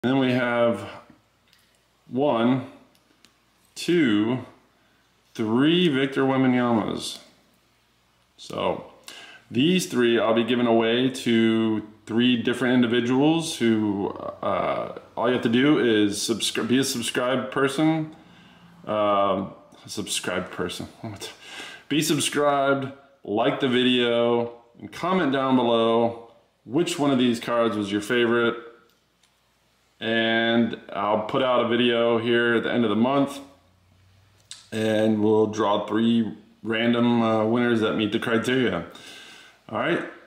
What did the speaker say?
Then we have 1, 2, 3 Victor Wembanyama's. So these 3 I'll be giving away to 3 different individuals who all you have to do is be a subscribed person. Be subscribed, like the video, and comment down below which one of these cards was your favorite. And I'll put out a video here at the end of the month, and we'll draw 3 random winners that meet the criteria. All right.